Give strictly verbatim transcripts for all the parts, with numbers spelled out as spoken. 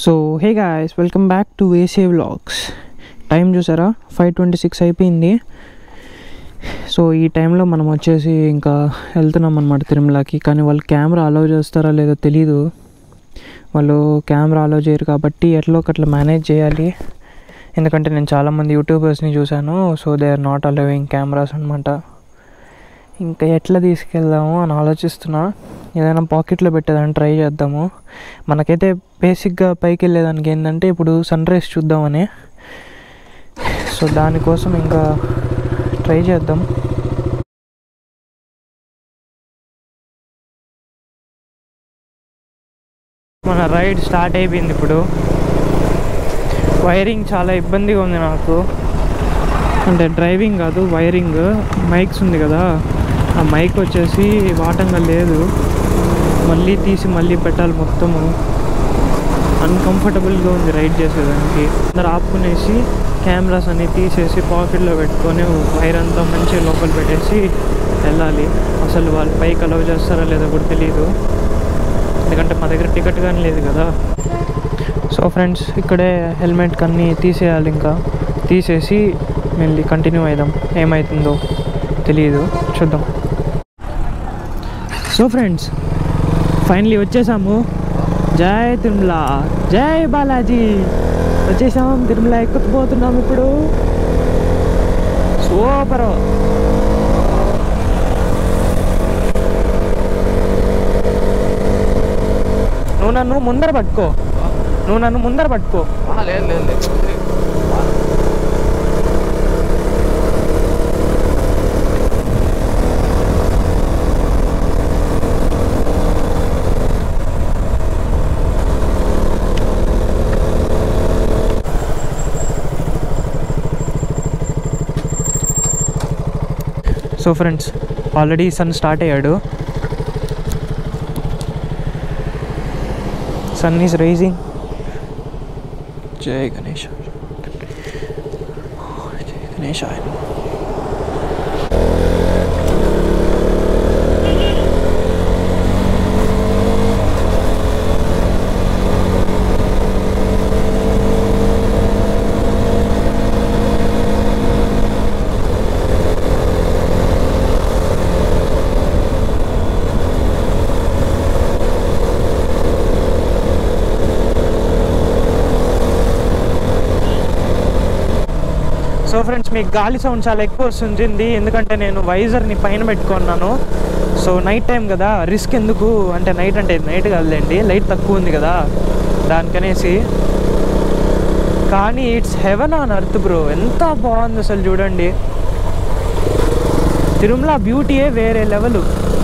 So hey guys, welcome back to AC vlogs. Time చూసారా, five twenty six అయిపోయింది. So ఈ టైంలో మనం వచ్చేసి ఇంకా వెళ్తున్నాం అన్నమాట తిరుమలకి. కానీ వాళ్ళు కెమెరా అలౌ చేస్తారా లేదో తెలీదు. వాళ్ళు కెమెరా అలౌ చేయరు కాబట్టి ఎట్లా ఒకట్లా మేనేజ్ చేయాలి. ఎందుకంటే నేను చాలామంది యూట్యూబర్స్ని చూశాను. So they are not allowing cameras అనమాట. ఇంకా ఎట్లా తీసుకెళ్దాము అని ఆలోచిస్తున్నా. ఏదైనా పాకెట్లో పెట్టేదాన్ని ట్రై చేద్దాము. మనకైతే బేసిక్గా పైకి వెళ్ళేదానికి ఏంటంటే ఇప్పుడు సన్ రైజ్ చూద్దామని. సో దానికోసం ఇంకా ట్రై చేద్దాం. మన రైడ్ స్టార్ట్ అయిపోయింది. ఇప్పుడు వైరింగ్ చాలా ఇబ్బందిగా ఉంది నాకు. అంటే డ్రైవింగ్ కాదు, వైరింగ్. మైక్స్ ఉంది కదా, ఆ మైక్ వచ్చేసి వాటంగా లేదు. మళ్ళీ తీసి మళ్ళీ పెట్టాలి. మొత్తము అన్కంఫర్టబుల్గా ఉంది రైడ్ చేసేదానికి. అందరు ఆపుకునేసి కెమెరాస్ అన్నీ తీసేసి పాకెట్లో పెట్టుకొని వైర్ అంతా మంచిగా లోపల పెట్టేసి వెళ్ళాలి. అసలు వాళ్ళు పైకి అలౌ చేస్తారా లేదో కూడా తెలియదు, ఎందుకంటే మా దగ్గర టికెట్ కానీ లేదు కదా. సో ఫ్రెండ్స్, ఇక్కడే హెల్మెట్ అన్నీ తీసేయాలి. ఇంకా తీసేసి మళ్ళీ కంటిన్యూ అవుదాం. ఏమవుతుందో తెలియదు, చూద్దాం. సో ఫ్రెండ్స్, ఫైనలీ వచ్చేసాము. జై తిరుమల, జై బాలాజీ. వచ్చేసాం, తిరుమల ఎక్కుపోతున్నాం ఇప్పుడు. సూపర్. నువ్వు నన్ను ముందర పట్టుకో, నువ్వు నన్ను ముందర పట్టుకో. లేదు లేదు లేదు so friends, already sun start అయ్యాడు. Sun is rising. జై గణేష్, జై గణేష్. సో ఫ్రెండ్స్, మీకు గాలి సౌండ్ చాలా ఎక్కువ వస్తుంది, ఎందుకంటే నేను వైజర్ని పైన పెట్టుకున్నాను. సో నైట్ టైం కదా, రిస్క్ ఎందుకు అంటే, నైట్ అంటే నైట్ కాదులేండి, లైట్ తక్కువ ఉంది కదా దానికనేసి. కానీ it's heaven on earth bro. ఎంత బాగుంది అసలు, చూడండి. తిరుమల బ్యూటీయే వేరే లెవెల్.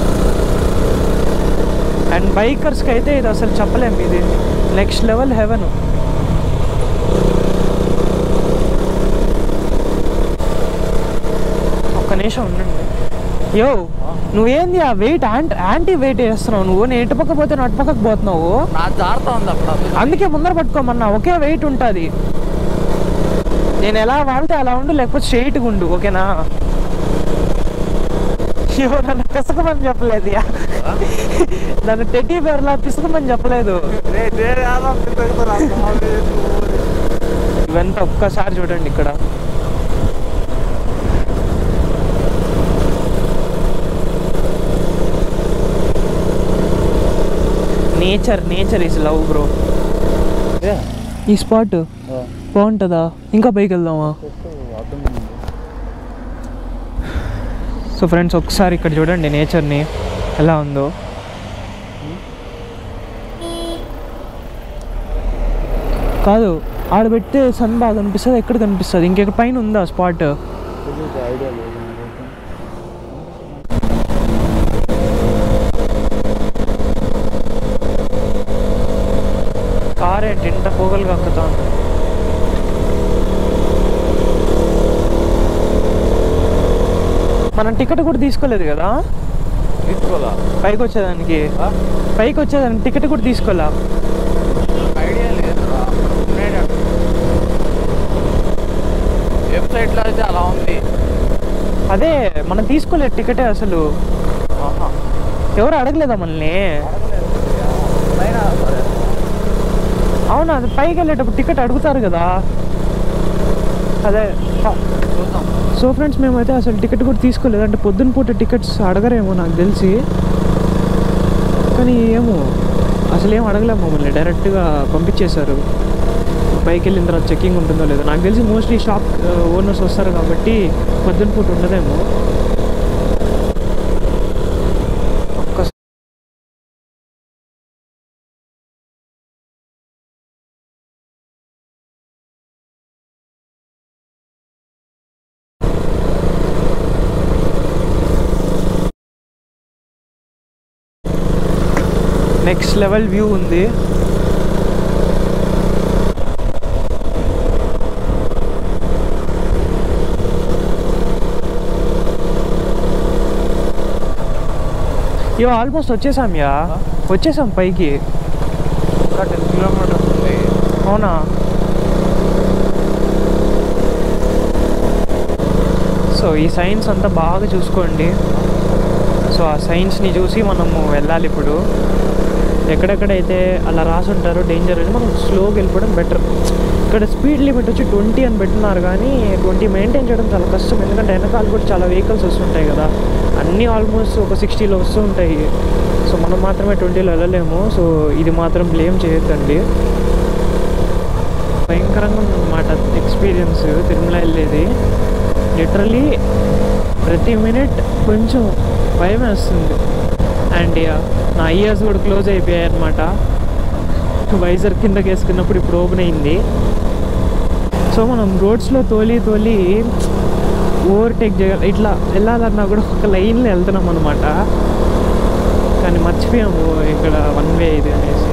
అండ్ బైకర్స్కి అయితే ఇది అసలు చెప్పలేము, ఇది నెక్స్ట్ లెవెల్ హెవెన్. ఒక్క నిమిషం ఉండండి. యో, నువ్వేంది ఆ వెయిట్ యాంటీ యాంటీ వెయిట్ వేస్తున్నావు నువ్వు? నేను ఎటు పక్క పోతే అటు పక్కకు పోతున్నావు. అందుకే ముందర పట్టుకోమన్నా. ఒకే వెయిట్ ఉంటుంది. నేను ఎలా వాడితే అలా ఉండు, లేకపోతే స్ట్రైట్గా ఉండు, ఓకేనా? యో, నన్ను పిసకమని చెప్పలేదు. నన్ను టెడ్డీ బేర్లా పిసకమని చెప్పలేదు. ఇవంతా ఒక్కసారి చూడండి ఇక్కడ. Nature nature is love bro. ఈ స్పాట్ బాగుంటుందా? ఇంకా పైకి వెళ్దామా? సో ఫ్రెండ్స్, ఒకసారి ఇక్కడ చూడండి నేచర్ని ఎలా ఉందో. కాదు, ఆడ పెడితే సన్ బాగా కనిపిస్తుంది. ఎక్కడ కనిపిస్తుంది? ఇంకెక్కడ పైన ఉందా స్పాట్? కార్ ఏంటి ఇంత పోగలు కక్కుతా ఉంది? మనం టికెట్ కూడా తీసుకోలేదు కదా తీసుకోవాలా? పైకి వచ్చేదానికి పైకి వచ్చేదానికి టికెట్ కూడా తీసుకోవాలా? ఐడియా లేదు. వెబ్సైట్లో అయితే అలా ఉంది. అదే మనం తీసుకోలేదు టికెటే అసలు. ఎవరు అడగలేదా మనల్ని? అవునా, అది పైకి వెళ్ళేటప్పుడు టికెట్ అడుగుతారు కదా. అదే చూద్దాం. సో ఫ్రెండ్స్, మేమైతే అసలు టికెట్ కూడా తీసుకోలేదు. అంటే పొద్దున్న పూట టికెట్స్ అడగరేమో నాకు తెలిసి, కానీ ఏమో అసలు ఏం అడగలేము మమ్మల్ని, డైరెక్ట్గా పంపించేశారు. పైకి వెళ్ళిన తర్వాత చెక్కింగ్ ఉంటుందో లేదో నాకు తెలిసి. మోస్ట్లీ షాప్ ఓనర్స్ వస్తారు కాబట్టి పొద్దున్న పూట ఉండదేమో. ఒక్కసారి నెక్స్ట్ లెవెల్ వ్యూ ఉంది. ఇవో ఆల్మోస్ట్ వచ్చేసాం యా వచ్చేసాం పైకి. ఇంకా టెన్ కిలోమీటర్స్ ఉంది. అవునా, సో ఈ సైన్స్ అంతా బాగా చూసుకోండి. సో ఆ సైన్స్ని చూసి మనము వెళ్ళాలి. ఇప్పుడు ఎక్కడెక్కడైతే అలా రాసి ఉంటారో డేంజర్ అని, మనం స్లోగా వెళ్ళిపోవడం బెటర్. ఇక్కడ స్పీడ్ లిమిట్ వచ్చి ట్వంటీ అని పెట్టున్నారు, కానీ ట్వంటీ మెయింటైన్ చేయడం చాలా కష్టం. ఎందుకంటే వెనకాల కూడా చాలా వెహికల్స్ వస్తుంటాయి కదా, అన్నీ ఆల్మోస్ట్ ఒక సిక్స్టీలో వస్తూ ఉంటాయి. సో మనం మాత్రమే ట్వంటీలో వెళ్ళలేము. సో ఇది మాత్రం బ్లేమ్ చేయొద్దండి. భయంకరంగా ఉందన్నమాట ఎక్స్పీరియన్స్ తిరుమల వెళ్ళేది. లిటరలీ ప్రతి మినిట్ కొంచెం భయం వేస్తుంది. అండ్ నా ఇయర్స్ కూడా క్లోజ్ అయిపోయాయి అనమాట. వైజర్ కిందకి వేసుకున్నప్పుడు ఇప్పుడు ఓపెన్ అయింది. సో మనం రోడ్స్లో తోలి తోలి ఓవర్టేక్ చేయాలి, ఇట్లా వెళ్ళాలన్నా కూడా ఒక లైన్లో వెళ్తున్నాం అనమాట. కానీ మర్చిపోయాము ఇక్కడ వన్ వే ఇది అనేసి.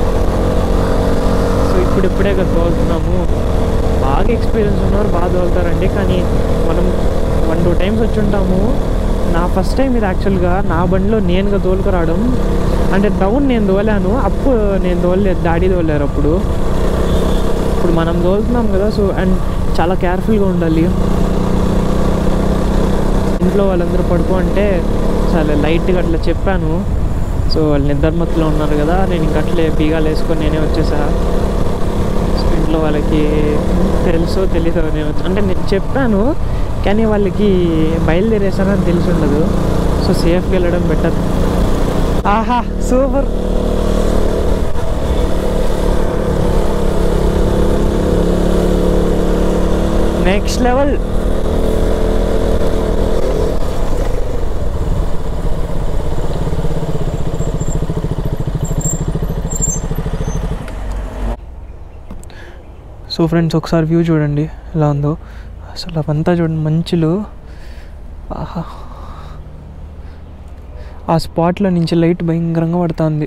సో ఇప్పుడు ఇప్పుడే కదా తోలుతున్నాము. బాగా ఎక్స్పీరియన్స్ ఉన్నవారు బాగా తోలుతారండి, కానీ మనం వన్ టూ టైమ్స్ వచ్చి ఉంటాము. నా ఫస్ట్ టైం ఇది యాక్చువల్గా నా బండిలో నేనుగా తోలుకురావడం. అంటే డౌన్ నేను తోలాను, అప్పు నేను తోలలేదు, డాడీ తోలారు అప్పుడు. ఇప్పుడు మనం తోలుతున్నాం కదా. సో అండ్ చాలా కేర్ఫుల్గా ఉండాలి. ఇంట్లో వాళ్ళందరూ పడుకో అంటే చాలా లైట్గా అట్లా చెప్పాను. సో వాళ్ళు నిద్రమత్తులో ఉన్నారు కదా, నేను ఇంక అట్లే బీగాలు వేసుకొని నేనే వచ్చేసా. ఇంట్లో వాళ్ళకి తెలుసో తెలీదో నేను అంటే నేను చెప్పాను, కానీ వాళ్ళకి బయలుదేరేసానని తెలిసి ఉండదు. సో సేఫ్గా వెళ్ళడం బెటర్. ఆహా super. Next level. So friends, ఒకసారి వ్యూ చూడండి ఎలా ఉందో. అసలు అవంతా చూడండి, మంచులు. ఆహా, ఆ స్పాట్లో నుంచి లైట్ భయంకరంగా పడుతుంది.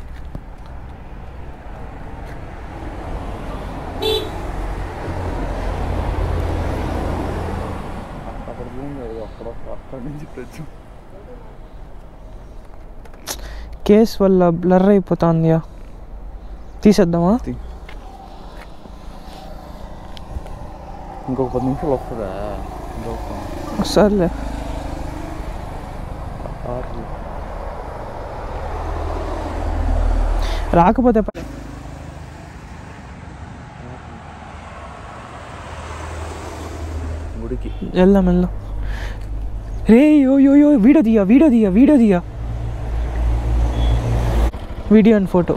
కేస్ వల్ల బ్లర్ అయిపోతుందియా, తీసేద్దామా? ఇంకొక పది నిమిషాలు వస్తుందా? సర్లే. రాకపోతే గుడికి వెళ్దాం వెళ్దాం. రే యో యో యో వీడియో దియా వీడియో దియా వీడియో దియా video and photo.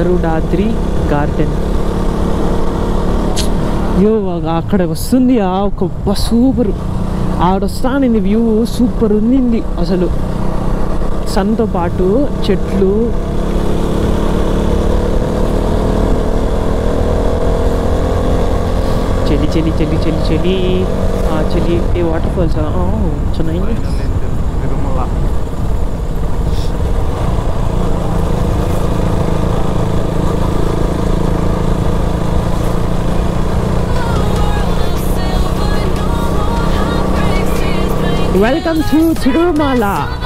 Garudadri garden. View అక్కడ వస్తుంది ఒక సూపర్, ఆడొస్తానింది వ్యూ సూపర్ ఉంది అసలు. సన్తో పాటు చెట్లు, చలి చలి చలి చలి చలి చలి వాటర్ ఫాల్స్ ಚೆನ್ನಾಗಿ. Tirumala welcome to Tirumala.